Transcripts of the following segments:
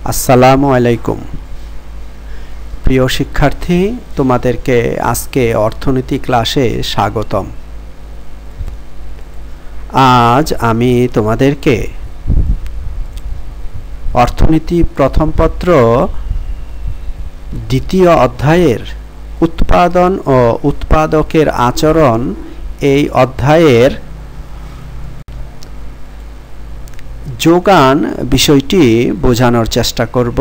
আসসালামু আলাইকুম প্রিয় শিক্ষার্থী, তোমাদেরকে আজকে অর্থনীতি ক্লাসে স্বাগতম। আজ আমি তোমাদেরকে অর্থনীতি প্রথম পত্র দ্বিতীয় অধ্যায়ের উৎপাদন ও উৎপাদকের আচরণ এই অধ্যায়ের যোগান বিষয়টি বোঝানোর চেষ্টা করব।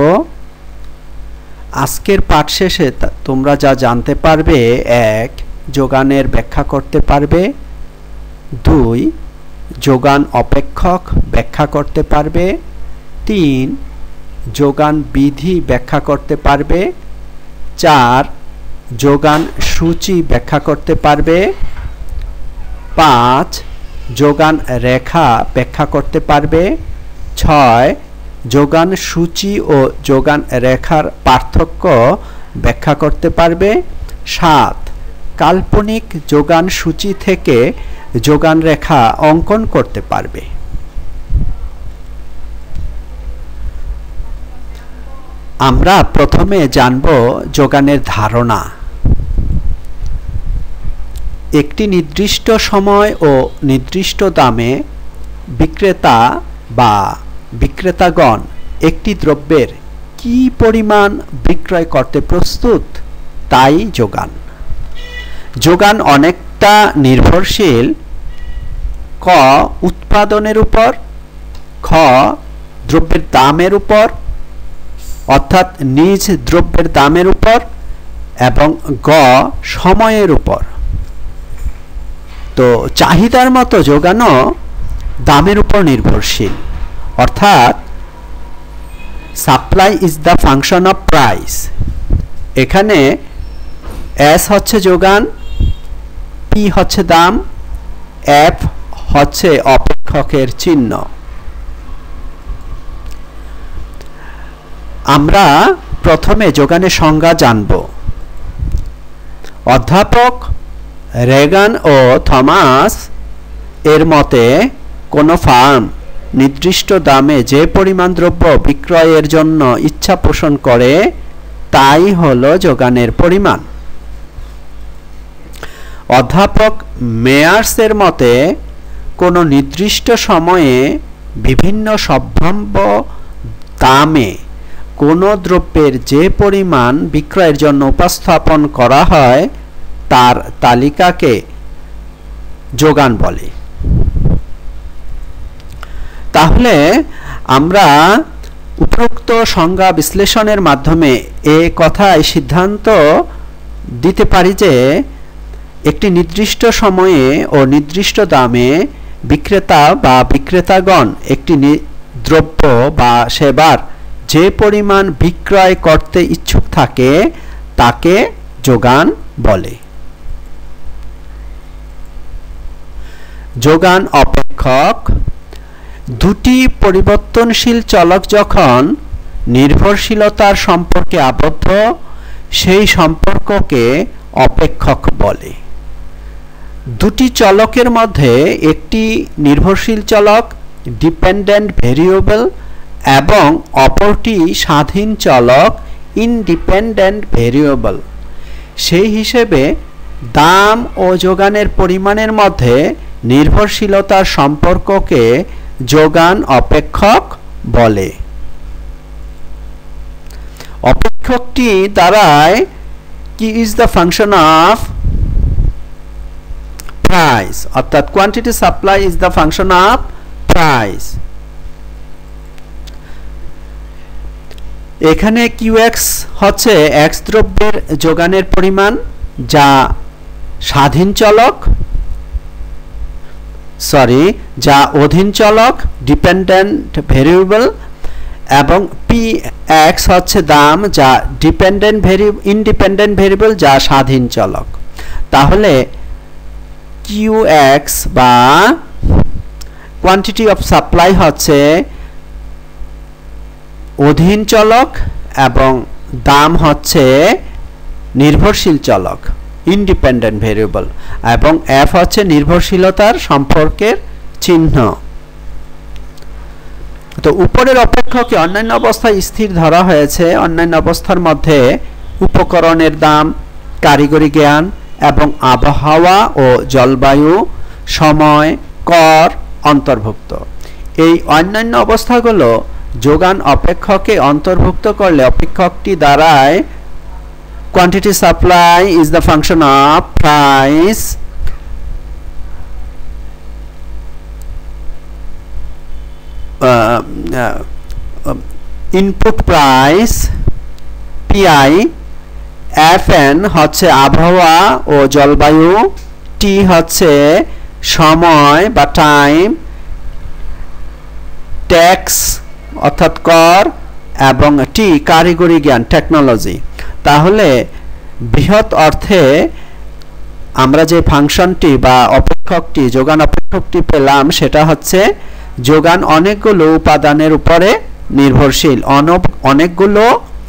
আজকের পাঠ শেষে তোমরা যা জানতে পারবে: 1. যোগানের ব্যাখ্যা করতে পারবে। 2. যোগান অপেক্ষক ব্যাখ্যা করতে পারবে। 3. যোগান বিধি ব্যাখ্যা করতে পারবে। 4. যোগান সূচি ব্যাখ্যা করতে পারবে। 5. যোগান রেখা ব্যাখ্যা করতে পারবে। 6. যোগান সূচি ও যোগান রেখার পার্থক্য ব্যাখ্যা করতে পারবে। 7. কাল্পনিক যোগান সূচি থেকে যোগান রেখা অঙ্কন করতে পারবে। আমরা প্রথমে জানব যোগানের ধারণা। একটি নির্দিষ্ট সময় ও নির্দিষ্ট দামে বিক্রেতা বা বিক্রেতাগণ একটি দ্রব্যের কি পরিমাণ বিক্রয় করতে প্রস্তুত, তাই যোগান। যোগান অনেকটা নির্ভরশীল ক. উৎপাদনের উপর, খ. দ্রব্যের দামের উপর অর্থাৎ নিজ দ্রব্যের দামের উপর, এবং গ. সময়ের উপর। তো চাহিদার মতো যোগানও দামের উপর নির্ভরশীল, অর্থাৎ supply is the function of price. এখানে এস হচ্ছে যোগান, পি হচ্ছে দাম, এফ হচ্ছে অপেক্ষকের চিহ্ন। আমরা প্রথমে যোগানের সংজ্ঞা জানব। অধ্যাপক রেগান ও থমাস এর মতে কোনো ফার্ম নির্দিষ্ট দামে যে পরিমাণ দ্রব্য বিক্রয়ের জন্য ইচ্ছা পোষণ করে তাই হলো যোগানের পরিমাণ। অধ্যাপক মেয়ার্সের মতে কোনো নির্দিষ্ট সময়ে বিভিন্ন সম্ভাব্য দামে কোনো দ্রব্যের যে পরিমাণ বিক্রয়ের জন্য উপস্থাপন করা হয় তার তালিকাকে যোগান বলে। তাহলে আমরা উপরোক্ত সংজ্ঞা বিশ্লেষণের মাধ্যমে এ কথায় সিদ্ধান্ত দিতে পারি যে একটি নির্দিষ্ট সময়ে ও নির্দিষ্ট দামে বিক্রেতা বা বিক্রেতাগণ একটি দ্রব্য বা সেবার যে পরিমাণ বিক্রয় করতে ইচ্ছুক থাকে তাকে যোগান বলে। যোগান অপেক্ষক। দুটি পরিবর্তনশীল চলক যখন নির্ভরশীলতার সম্পর্কে আবদ্ধ সেই সম্পর্ককে অপেক্ষক বলে। দুটি চলকের মধ্যে একটি নির্ভরশীল চলক ডিপেন্ডেন্ট ভেরিয়েবল এবং অপরটি স্বাধীন চলক ইনডিপেন্ডেন্ট ভেরিয়েবল। সেই হিসেবে দাম ও যোগানের পরিমাণের মধ্যে নির্ভরশীলতার সম্পর্ককে যোগান অপেক্ষক বলে। অপেক্ষকটি দাঁড়ায় Q is the function of price, অর্থাৎ quantity supply is the function of price. এখানে কিউএক্স হচ্ছে এক্স দ্রব্যের যোগানের পরিমাণ যা স্বাধীন চলক যা অধীন চলক ডিপেন্ডেন্ট ভেরিয়েবল, এবং পি এক্স হচ্ছে দাম যা ইনডিপেন্ডেন্ট ভেরিয়েবল যা স্বাধীন চলক। তাহলে কিউ এক্স বা কোয়ান্টিটি অফ সাপ্লাই হচ্ছে অধীন চলক এবং দাম হচ্ছে নির্ভরশীল চলক ইন্ডিপেন্ডেন্ট ভেরিয়েবল, এবং এফ হচ্ছে নির্ভরশীলতার সম্পর্কের চিহ্ন। তো উপরের অপেক্ষকে অন্যান্য অবস্থায় স্থির ধরা হয়েছে। অন্যান্য অবস্থার মধ্যে উপকরণের দাম, কারিগরি জ্ঞান এবং আবহাওয়া ও জলবায়ু, সময়, কর অন্তর্ভুক্ত। এই অন্যান্য অবস্থাগুলো যোগান অপেক্ষকে অন্তর্ভুক্ত করলে অপেক্ষকটি দাঁড়ায় quantity supply is the function of price input price PI, FN হচ্ছে আবহাওয়া ও জলবায়ু, T হচ্ছে সময় বা টাইম, ট্যাক্স অর্থাৎ কর এবং টি কারিগরি জ্ঞান টেকনোলজি। তাহলে বৃহৎ অর্থে আমরা যে ফাংশনটি বা অপেক্ষকটি যোগান অপেক্ষকটি পেলাম সেটা হচ্ছে যোগান অনেকগুলো উপাদানের উপরে নির্ভরশীল, অনেকগুলো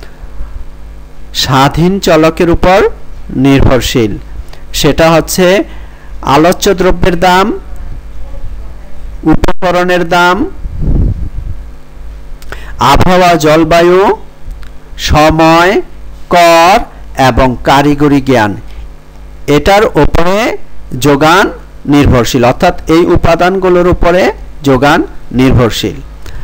স্বাধীন চলকের উপর নির্ভরশীল। সেটা হচ্ছে আলোচ্য দ্রব্যের দাম, উপকরণের দাম, আবহাওয়া জলবায়ু, সময়, কর এবং কারিগরি জ্ঞান, এটার উপরে যোগান নির্ভরশীল, অর্থাৎ এই উপাদানগুলোর উপরে যোগান নির্ভরশীল।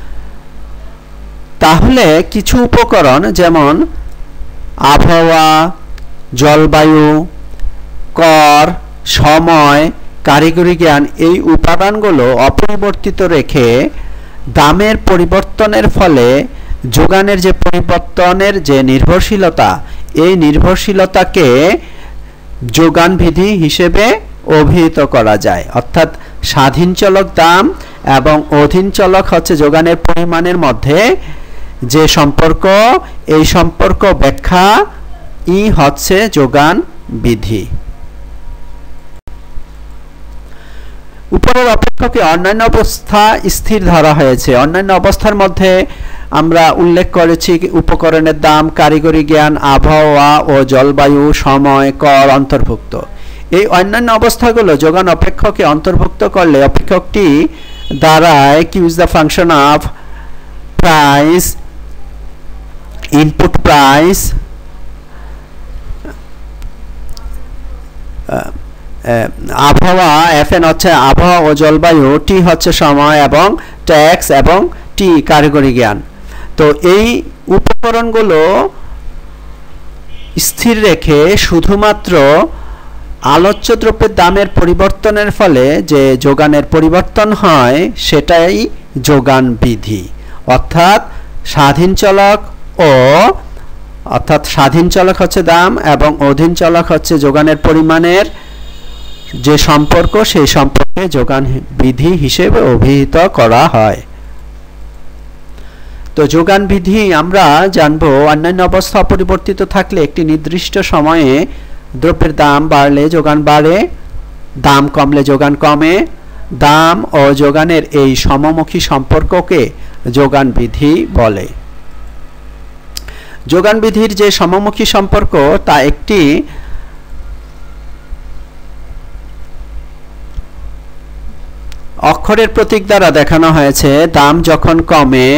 তাহলে কিছু উপকরণ যেমন আবহাওয়া, জলবায়ু, কর, সময়, কারিগরি জ্ঞান, এই উপাদানগুলো অপরিবর্তিত রেখে দামের পরিবর্তনের ফলে যোগানের যে পরিবর্তনের যে নির্ভরশীলতা, এই নির্ভরশীলতাকে যোগান বিধি হিসেবে অভিহিত করা যায়। অর্থাৎ স্বাধীন চলক দাম এবং অধীন চলক হচ্ছে যোগানের পরিমাণের মধ্যে যে সম্পর্ক, এই সম্পর্ক ব্যাখ্যা ই হচ্ছে যোগান বিধি। উপরের অপেক্ষকে অন্যান্য অবস্থা স্থির ধরা হয়েছে। অন্যান্য অবস্থার মধ্যে আমরা উল্লেখ করেছি উপকরণের দাম, কারিগরি জ্ঞান, আবহাওয়া ও জলবায়ু, সময়, কর অন্তর্ভুক্ত। এই অন্যান্য অবস্থাগুলো যোগান অপেক্ষকে অন্তর্ভুক্ত করলে অপেক্ষকটি দ্বারায় Q is the function of price, input price, আবহাওয়া, FN হচ্ছে আবহাওয়া ও জলবায়ু, টি হচ্ছে সময় এবং ট্যাক্স এবং টি কারিগরি জ্ঞান। তো এই উপকরণগুলো স্থির রেখে শুধুমাত্র আলোচ্য দ্রব্যের দামের পরিবর্তনের ফলে যে যোগানের পরিবর্তন হয় সেটাই যোগান বিধি। অর্থাৎ স্বাধীন চলক হচ্ছে দাম এবং অধীন চলক হচ্ছে যোগানের পরিমাণের যে সম্পর্ক, সেই সম্পর্কে যোগান বিধি হিসেবে অভিহিত করা হয়। তো যোগান বিধি আমরা জানবো অন্যান্য অবস্থা অপরিবর্তিত থাকলে একটি নির্দিষ্ট সময়ে দ্রব্যের দাম বাড়লে যোগান বাড়ে, দাম কমলে যোগান কমে। দাম ও যোগানের এই সমমুখী সম্পর্ককে যোগান বিধি বলে। যোগান বিধির যে সমমুখী সম্পর্ক তা একটি অক্ষরের প্রতীক দ্বারা দেখানো হয়েছে। দাম যখন কমে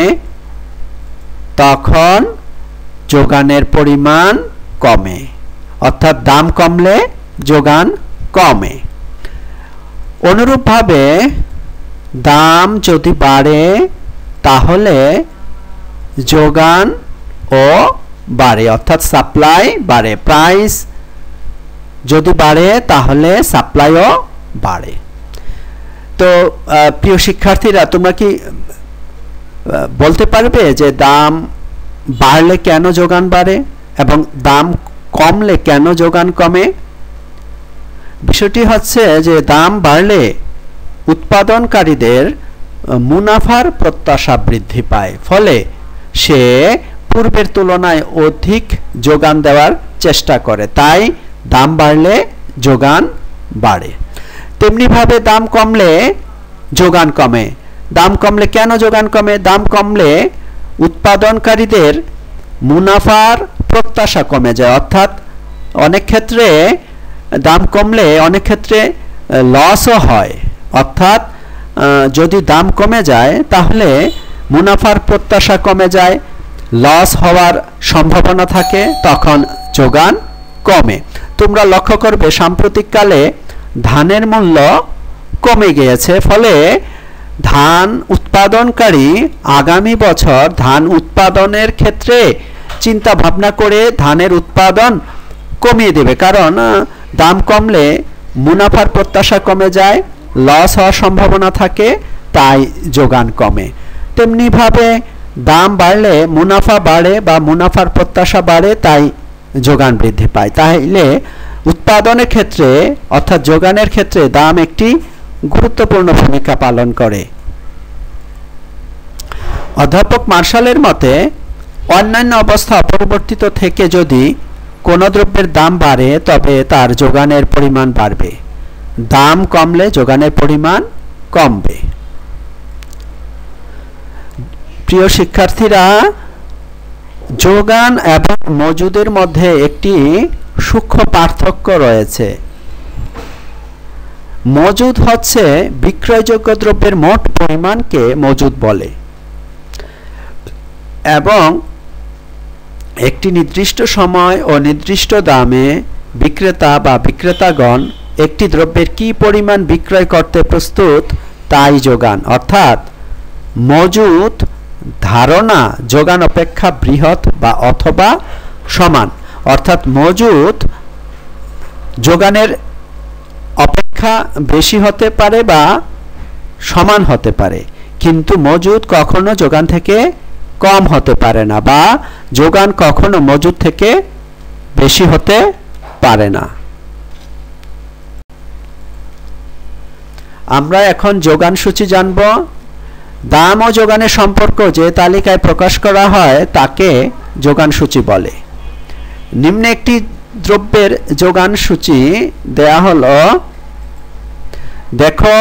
তখন যোগানের পরিমাণ কমে, অর্থাৎ দাম কমলে যোগান কমে। অনুরূপভাবে দাম যদি বাড়ে তাহলে যোগান ও বাড়ে, অর্থাৎ সাপ্লাই বাড়ে। প্রাইস যদি বাড়ে তাহলে সাপ্লাইও বাড়ে। তো প্রিয় শিক্ষার্থীরা, তোমরা কি বলতে পারবে যে দাম বাড়লে কেন যোগান বাড়ে এবং দাম কমলে কেন যোগান কমে? বিষয়টি হচ্ছে যে দাম বাড়লে উৎপাদনকারীদের মুনাফার প্রত্যাশা বৃদ্ধি পায়, ফলে সে পূর্বের তুলনায় অধিক যোগান দেওয়ার চেষ্টা করে, তাই দাম বাড়লে যোগান বাড়ে। তেমনিভাবে দাম কমলে যোগান কমে। দাম কমলে কেন যোগান কমে? দাম কমলে উৎপাদনকারীদের মুনাফার প্রত্যাশা কমে যায়, অর্থাৎ অনেক ক্ষেত্রে দাম কমলে অনেক ক্ষেত্রে লসও হয়। অর্থাৎ যদি দাম কমে যায় তাহলে মুনাফার প্রত্যাশা কমে যায়, লস হওয়ার সম্ভাবনা থাকে, তখন যোগান কমে। তোমরা লক্ষ্য করবে সাম্প্রতিককালে ধানের মূল্য কমে গিয়েছে, ফলে ধান উৎপাদনকারী আগামী বছর ধান উৎপাদনের ক্ষেত্রে চিন্তা ভাবনা করে ধানের উৎপাদন কমিয়ে দেবে, কারণ দাম কমলে মুনাফার প্রত্যাশা কমে যায়, লস হওয়ার সম্ভাবনা থাকে, তাই যোগান কমে। তেমনিভাবে দাম বাড়লে মুনাফা বাড়ে বা মুনাফার প্রত্যাশা বাড়ে, তাই যোগান বৃদ্ধি পায়। তাহলে উৎপাদনের ক্ষেত্রে অর্থাৎ যোগানের ক্ষেত্রে দাম একটি গুরুত্বপূর্ণ ভূমিকা পালন করে। অধ্যাপক মার্শালের মতে অন্যান্য অবস্থা অপরিবর্তিত থেকে যদি কোনো দ্রব্যের দাম বাড়ে তবে তার যোগানের পরিমাণ বাড়বে, দাম কমলে যোগানের পরিমাণ কমবে। প্রিয় শিক্ষার্থীরা, যোগান এবং মজুদের মধ্যে একটি সূক্ষ্ম পার্থক্য রয়েছে। মজুদ হচ্ছে বিক্রয়যোগ্য দ্রব্যের মোট পরিমাণকে মজুদ বলে এবং একটি নির্দিষ্ট সময় ও নির্দিষ্ট দামে বিক্রেতা বা বিক্রেতাগণ একটি দ্রব্যের কি পরিমাণ বিক্রয় করতে প্রস্তুত তাই যোগান। অর্থাৎ মজুদ ধারণা যোগান অপেক্ষা বৃহৎ বা অথবা সমান, অর্থাৎ মজুদ যোগানের অপেক্ষা বেশি হতে পারে বা সমান হতে পারে, কিন্তু মজুদ কখনো যোগান থেকে কম হতে পারে না বা যোগান কখনো মজুদ থেকে বেশি হতে পারে না। আমরা এখন যোগান সূচি জানব। দাম ও যোগানের সম্পর্ক যে তালিকায় প্রকাশ করা হয় তাকে যোগান সূচি বলে। নিম্নে একটি দ্রব্যের যোগান সূচি দেয়া হলো। দেখো,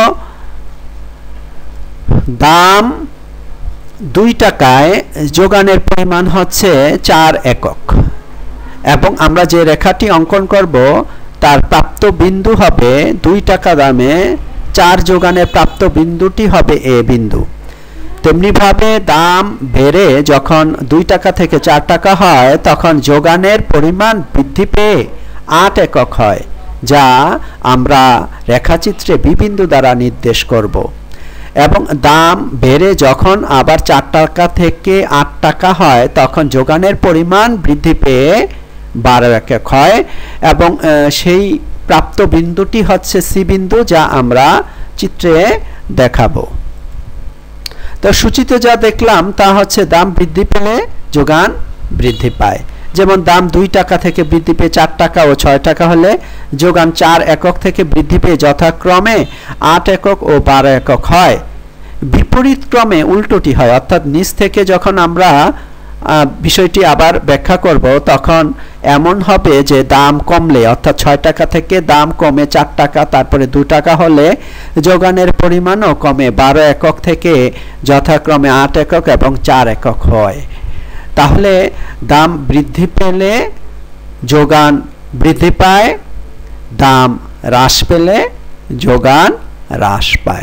দাম 2 টাকায় যোগানের পরিমাণ হচ্ছে 4 একক এবং আমরা যে রেখাটি অঙ্কন করব তার প্রাপ্ত বিন্দু হবে 2 টাকা দামে 4 যোগানের প্রাপ্ত বিন্দুটি হবে এ বিন্দু। তেমনিভাবে দাম বেড়ে যখন 2 টাকা থেকে 4 টাকা হয় তখন যোগানের পরিমাণ বৃদ্ধি পেয়ে 8 একক হয়, যা আমরা রেখাচিত্রে বি বিন্দু দ্বারা নির্দেশ করব। এবং দাম বেড়ে যখন আবার 4 টাকা থেকে 8 টাকা হয় তখন যোগানের পরিমাণ বৃদ্ধি পেয়ে 12 একক হয় এবং সেই প্রাপ্ত বিন্দুটি হচ্ছে সি বিন্দু, যা আমরা চিত্রে দেখাবো। তো সূচিতে যা দেখলাম তা হচ্ছে দাম বৃদ্ধি পেলে যোগান বৃদ্ধি পায়। যেমন দাম 2 টাকা থেকে বৃদ্ধি পেয়ে 4 টাকা ও 6 টাকা হলে যোগান 4 একক থেকে বৃদ্ধি পেয়ে যথাক্রমে 8 একক ও 12 একক হয়। বিপরীত ক্রমে উল্টোটি হয়, অর্থাৎ নিচ থেকে যখন আমরা বিষয়টি আবার ব্যাখ্যা করব তখন এমন হবে যে দাম কমলে অর্থাৎ 6 টাকা থেকে দাম কমে 4 টাকা তারপরে 2 টাকা হলে যোগানের পরিমাণও কমে 12 একক থেকে যথাক্রমে 8 একক এবং 4 একক হয়। তাহলে দাম বৃদ্ধি পেলে যোগান বৃদ্ধি পায়, দাম হ্রাস পেলে যোগান হ্রাস পায়।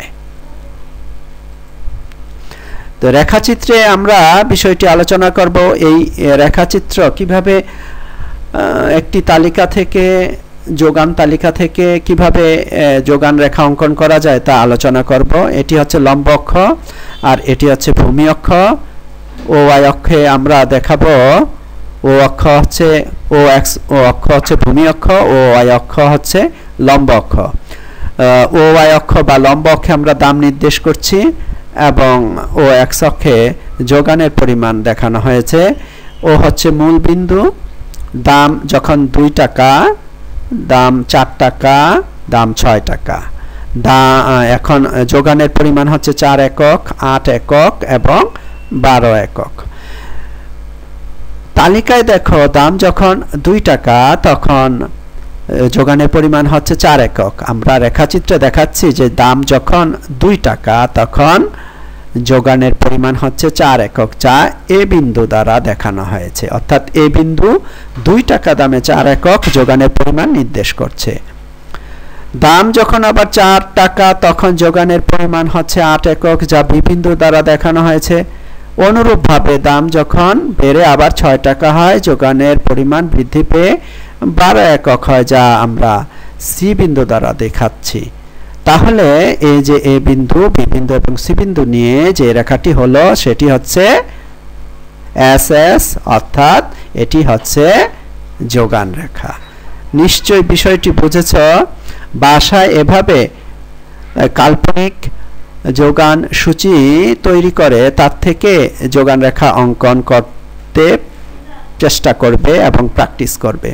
তো রেখাচিত্রে আমরা বিষয়টি আলোচনা করব। এই রেখাচিত্র কিভাবে একটি তালিকা থেকে যোগান তালিকা থেকে কিভাবে যোগান রেখা অঙ্কন করা যায় তা আলোচনা করব। এটি হচ্ছে লম্ব অক্ষ আর এটি হচ্ছে ভূমি অক্ষ। ও ওয়াই অক্ষে আমরা দেখাবো ও অক্ষ হচ্ছে ও এক্স, ও অক্ষ হচ্ছে ভূমি অক্ষ, ও ওয়াই অক্ষ হচ্ছে লম্ব অক্ষ। ও ওয়াই অক্ষ বা লম্ব অক্ষে আমরা দাম নির্দেশ করছি এবং ও এক্স অক্ষে যোগানের পরিমাণ দেখানো হয়েছে। ও হচ্ছে মূল বিন্দু, দাম যখন 2 টাকা, দাম 4 টাকা, দাম 6 টাকা। এখন যোগানের পরিমাণ হচ্ছে 4 একক, 8 একক এবং 12 একক। তালিকায় দেখো দাম যখন 2 টাকা তখন যোগানের পরিমাণ হচ্ছে 4 একক। আমরা রেখাচিত্রে দেখাচ্ছি যে দাম যখন 2 টাকা তখন যোগানের পরিমাণ হচ্ছে 4 একক, যা এ বিন্দু দ্বারা দেখানো হয়েছে। অর্থাৎ এ বিন্দু 2 টাকা দামে 4 একক যোগানের পরিমাণ নির্দেশ করছে। দাম যখন আবার 4 টাকা তখন যোগানের পরিমাণ হচ্ছে 8 একক, যা বি বিন্দু দ্বারা দেখানো হয়েছে। অনুরূপভাবে দাম যখন বেড়ে আবার 6 টাকা হয়, যোগানের পরিমাণ বৃদ্ধি পেয়ে 12 একক হয়, যা আমরা সি বিন্দু দ্বারা দেখাচ্ছি। তাহলে এই যে এ বিন্দু, বি বিন্দু এবং সি বিন্দু নিয়ে যে রেখাটি হলো সেটি হচ্ছে এস এস, অর্থাৎ এটি হচ্ছে যোগান রেখা। নিশ্চয় বিষয়টি বুঝেছ। ভাষায় এভাবে কাল্পনিক যোগান সূচি তৈরি করে তার থেকে যোগান রেখা অঙ্কন করতে চেষ্টা করবে এবং প্র্যাকটিস করবে।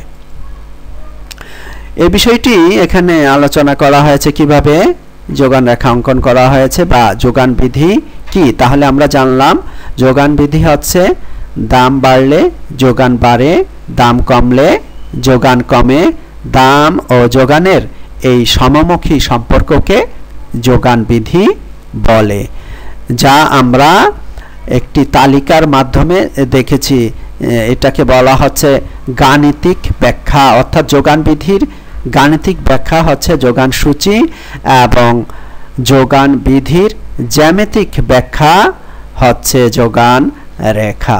এই বিষয়টি এখানে আলোচনা করা হয়েছে কিভাবে যোগান রেখা অঙ্কন করা হয়েছে বা যোগান বিধি কি। তাহলে আমরা জানলাম যোগান বিধি হচ্ছে দাম বাড়লে যোগান বাড়ে, দাম কমলে যোগান কমে। দাম ও যোগানের এই সমমুখী সম্পর্ককে যোগান বিধি বলে, যা আমরা একটি তালিকার মাধ্যমে দেখেছি। এটাকে বলা হচ্ছে গাণিতিক ব্যাখ্যা, অর্থাৎ যোগান বিধির গাণিতিক ব্যাখ্যা হচ্ছে যোগান সূচি এবং যোগান বিধির জ্যামিতিক ব্যাখ্যা হচ্ছে যোগান রেখা।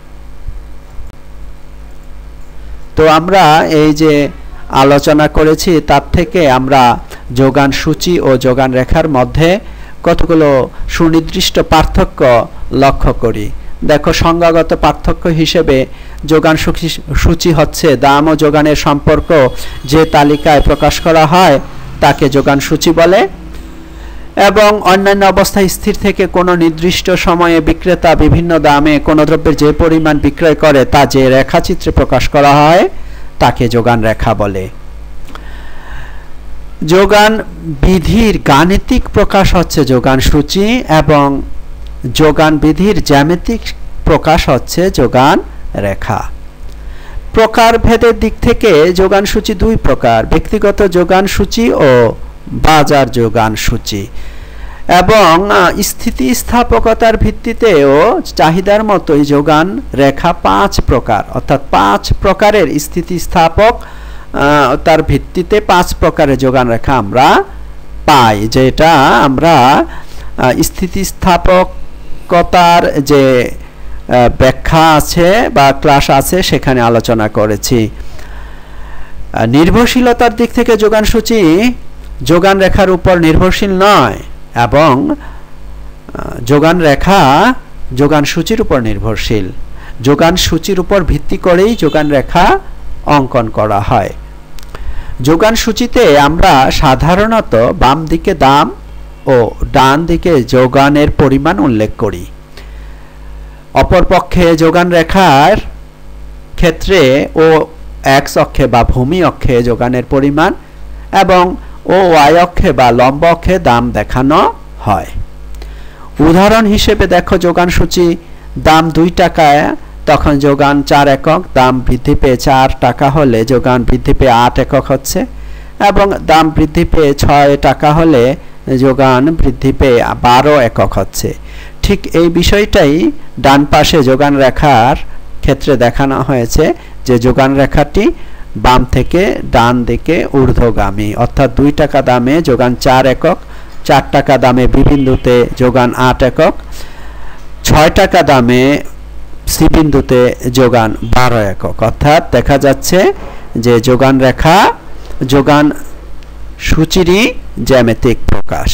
তো আমরা এই যে আলোচনা করেছি তার থেকে আমরা যোগান সূচি ও যোগান রেখার মধ্যে কতগুলো সুনির্দিষ্ট পার্থক্য লক্ষ্য করি। দেখো, সংজ্ঞাগত পার্থক্য হিসেবে যোগান সূচি হচ্ছে দাম ও যোগানের সম্পর্ক যে তালিকায় প্রকাশ করা হয় তাকে যোগান সূচি বলে, এবং অন্যান্য অবস্থায় স্থির থেকে কোনো নির্দিষ্ট সময়ে বিক্রেতা বিভিন্ন দামে কোনো দ্রব্যের যে পরিমাণ বিক্রয় করে তা যে রেখাচিত্রে প্রকাশ করা হয় তাকে যোগান রেখা বলে। যোগান বিধির গাণিতিক প্রকাশ হচ্ছে যোগান সূচি এবং যোগান বিধির জ্যামিতিক প্রকাশ হচ্ছে যোগান রেখা। প্রকার ভেদের দিক থেকে যোগান সূচি দুই প্রকার: ব্যক্তিগত যোগান সূচি ও বাজার যোগান সূচি। এবং স্থিতিস্থাপকতার ভিত্তিতেও চাহিদার মতোই যোগান রেখা 5 প্রকার, অর্থাৎ 5 প্রকারের স্থিতিস্থাপক তার ভিত্তিতে 5 প্রকারের যোগান রেখা আমরা পাই, যেটা আমরা স্থিতিস্থাপকতার যে ব্যাখ্যা আছে বা ক্লাস আছে সেখানে আলোচনা করেছি। নির্ভরশীলতার দিক থেকে যোগান সূচি যোগান রেখার উপর নির্ভরশীল নয় এবং যোগান রেখা যোগান সূচির উপর নির্ভরশীল। যোগান সূচির উপর ভিত্তি করেই যোগান রেখা অঙ্কন করা হয়। যোগান সূচিতে আমরা সাধারণত বাম দিকে দাম ও ডান দিকে যোগানের পরিমাণ উল্লেখ করি। অপরপক্ষে যোগান রেখার ক্ষেত্রে ও এক্স অক্ষে বা ভূমি অক্ষে যোগানের পরিমাণ এবং ও ওয়াই অক্ষে বা লম্ব অক্ষে দাম দেখানো হয়। উদাহরণ হিসেবে দেখো, যোগান সূচি দাম 2 টাকায়, তখন যোগান 4 একক, দাম বৃদ্ধি পেয়ে 4 টাকা হলে যোগান বৃদ্ধি পেয়ে 8 একক হচ্ছে, এবং দাম বৃদ্ধি পেয়ে 6 টাকা হলে যোগান বৃদ্ধি পেয়ে 12 একক হচ্ছে। ঠিক এই বিষয়টাই ডান পাশে যোগান রেখার ক্ষেত্রে দেখানো হয়েছে, যে যোগান রেখাটি বাম থেকে ডান দিকে ঊর্ধ্বগামী, অর্থাৎ 2 টাকা দামে যোগান 4 একক, 4 টাকা দামে বি বিন্দুতে যোগান 8 একক, 6 টাকা দামে সি বিন্দুতে যোগান 12 একক। অর্থাৎ দেখা যাচ্ছে যে যোগান রেখা যোগান সূচিরই জ্যামিতিক প্রকাশ।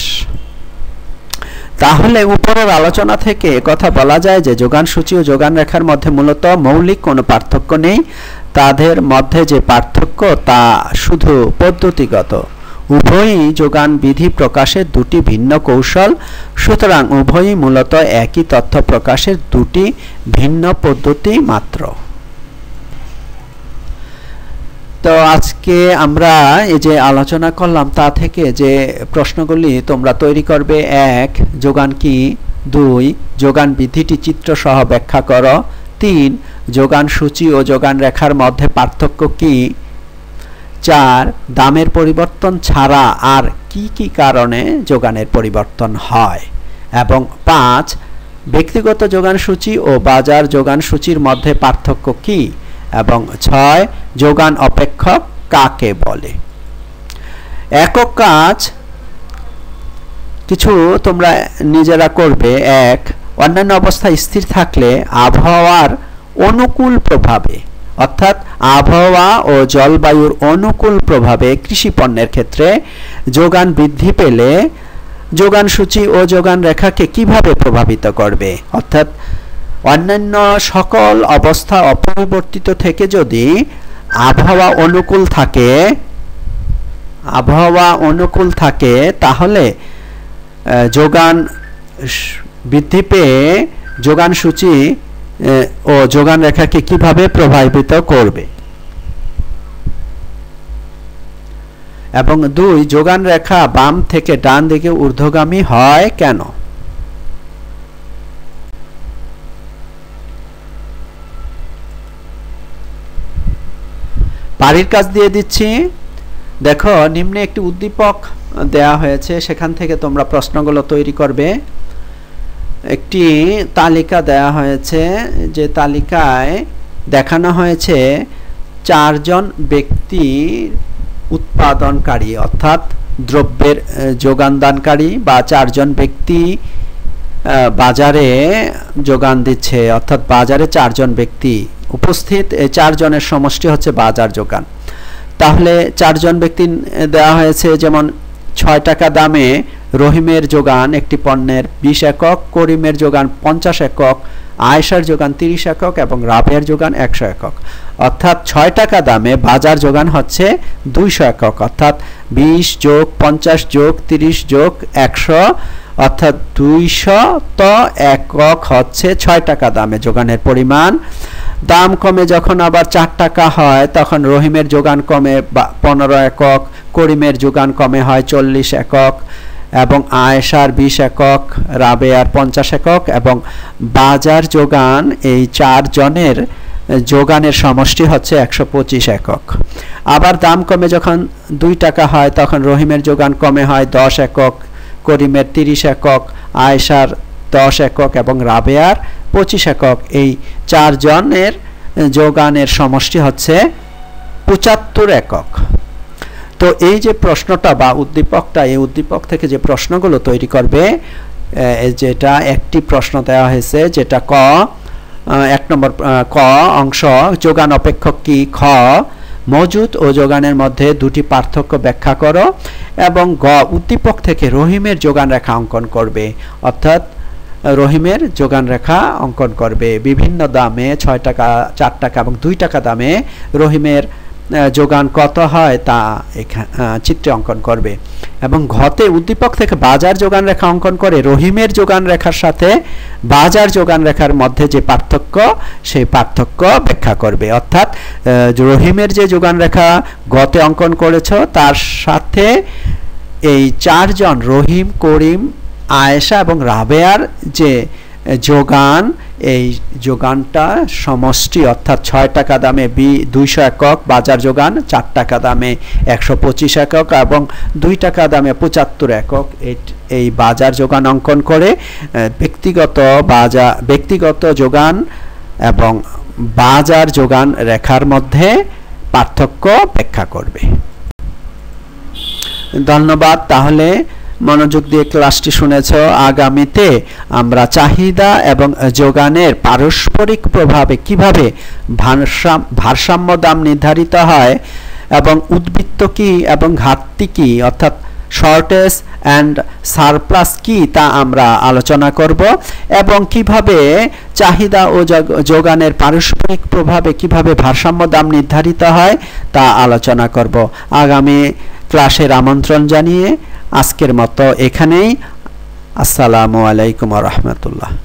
তাহলে উপরের আলোচনা থেকে কথা বলা যায় যে যোগান সূচি ও যোগান রেখার মধ্যে মূলত মৌলিক কোনো পার্থক্য নেই। তাদের মধ্যে যে পার্থক্য তা শুধু পদ্ধতিগত। উভয়ই যোগান বিধি প্রকাশের দুটি ভিন্ন কৌশল, সুতরাং উভয়ই মূলত একই তথ্য প্রকাশের দুটি ভিন্ন পদ্ধতি মাত্র। তো আজকে আমরা এই যে আলোচনা করলাম তা থেকে যে প্রশ্নগুলি তোমরা তৈরি করবে: 1. যোগান কি? 2. যোগান বিধিটি চিত্র সহ ব্যাখ্যা করো। 3. যোগান সূচি ও যোগান রেখার মধ্যে পার্থক্য কি? 4. দামের পরিবর্তন ছাড়া আর কি কি কারণে যোগানের পরিবর্তন হয়? এবং 5. ব্যক্তিগত যোগান সূচি ও বাজার যোগান সূচির মধ্যে পার্থক্য কি? এবং 6. যোগান অপেক্ষক কাকে বলে? একক কাজ কিছু তোমরা নিজেরা করবে। 1. অন্যান্য অবস্থা স্থির থাকলে আবহাওয়ার অনুকূল প্রভাবে অর্থাৎ আবহাওয়া ও জলবায়ুর অনুকূল প্রভাবে কৃষি পণ্যের ক্ষেত্রে যোগান বৃদ্ধি পেলে যোগান সূচি ও যোগান রেখাকে কিভাবে প্রভাবিত করবে? অর্থাৎ অন্যান্য সকল অবস্থা অপরিবর্তিত থেকে যদি আবহাওয়া অনুকূল থাকে তাহলে যোগান বৃদ্ধি পেয়ে যোগান সূচি ও যোগান রেখাকে কিভাবে প্রভাবিত করবে? এবং 2 যোগান রেখা বাম থেকে ডান দিকে ঊর্ধ্বগামী হয় কেন? পারির কাজ দিয়ে দিচ্ছি। দেখো নিম্নে একটি উদ্দীপক দেয়া হয়েছে, সেখান থেকে তোমরা প্রশ্নগুলো তৈরি করবে। একটি তালিকা দেয়া হয়েছে, যে তালিকায় দেখানো হয়েছে 4 জন ব্যক্তি উৎপাদনকারী অর্থাৎ দ্রব্যের যোগানদানকারী বা 4 জন ব্যক্তি বাজারে যোগান দিচ্ছে, অর্থাৎ বাজারে 4 জন ব্যক্তি উপস্থিত। এই 4 জনের সমষ্টি হচ্ছে বাজার যোগান। তাহলে 4 জন ব্যক্তি দেওয়া হয়েছে, যেমন 6 টাকা দামে রহিমের যোগান একটি পণ্যের 20 একক, করিমের যোগান 50 একক, আয়েশার যোগান 30 একক এবং রাবেয়ার যোগান 100 একক। অর্থাৎ 6 টাকা দামে বাজার যোগান হচ্ছে 200 একক, অর্থাৎ 20 যোগ 50 যোগ 30 যোগ 100 অর্থাৎ 200 একক হচ্ছে 6 টাকা দামে যোগানের পরিমাণ। দাম কমে যখন আবার 4 টাকা হয় তখন রহিমের যোগান কমে 15 একক, করিমের যোগান কমে হয় 40 একক এবং আয়েশার 20 একক, রাবেয়ার 50 একক এবং বাজার যোগান এই 4 জনের যোগানের সমষ্টি হচ্ছে 125 একক। আবার দাম কমে যখন 2 টাকা হয় তখন রহিমের যোগান কমে হয় 10 একক, করিমের 30 একক, আয়েশার 10 একক এবং রাবেয়ার 25 একক। এই 4 জনের যোগানের সমষ্টি হচ্ছে 75 একক। তো এই যে প্রশ্নটা বা উদ্দীপকটা, এই উদ্দীপক থেকে যে প্রশ্নগুলো তৈরি করবে, যেটা একটি প্রশ্ন দেওয়া হয়েছে, যেটা 1 নম্বর ক অংশ, যোগান অপেক্ষক কি? খ, মজুদ ও যোগানের মধ্যে 2টি পার্থক্য ব্যাখ্যা করো। এবং গ, উদ্দীপক থেকে রহিমের যোগান রেখা অঙ্কন করবে, অর্থাৎ রহিমের যোগান রেখা অঙ্কন করবে। বিভিন্ন দামে 6 টাকা, 4 টাকা এবং 2 টাকা দামে রহিমের যোগান কত হয় তা চিত্রে অঙ্কন করবে। এবং ঘতে উদ্দীপক থেকে বাজার যোগান রেখা অঙ্কন করে রহিমের যোগান রেখার সাথে বাজার যোগান রেখার মধ্যে যে পার্থক্য, সেই পার্থক্য ব্যাখ্যা করবে। অর্থাৎ রহিমের যে যোগান রেখা গতে অঙ্কন করেছ তার সাথে এই 4 জন রহিম, করিম, আয়েশা এবং রাবেয়ার যে যোগান, এই যোগানটা সমষ্টি, অর্থাৎ 6 টাকা দামে 200 একক বাজার যোগান, 4 টাকা দামে 125 একক এবং 2 টাকা দামে 75 একক, এই বাজার যোগান অঙ্কন করে ব্যক্তিগত যোগান এবং বাজার যোগান রেখার মধ্যে পার্থক্য ব্যাখ্যা করবে। ধন্যবাদ। তাহলে মনোযোগ দিয়ে ক্লাসটি শুনেছ। আগামীতে আমরা চাহিদা এবং যোগানের পারস্পরিক প্রভাবে কিভাবে ভারসাম্য দাম নির্ধারিত হয় এবং উদ্বৃত্ত কি এবং ঘাটতি কি, অর্থাৎ শর্টেজ অ্যান্ড সারপ্লাস কি, তা আমরা আলোচনা করব। এবং কিভাবে চাহিদা ও যোগানের পারস্পরিক প্রভাবে কিভাবে ভারসাম্য দাম নির্ধারিত হয় তা আলোচনা করব। আগামী ক্লাসের আমন্ত্রণ জানিয়ে আজকের মতো এখানেই। আসসালামু আলাইকুম ওয়া রাহমাতুল্লাহ।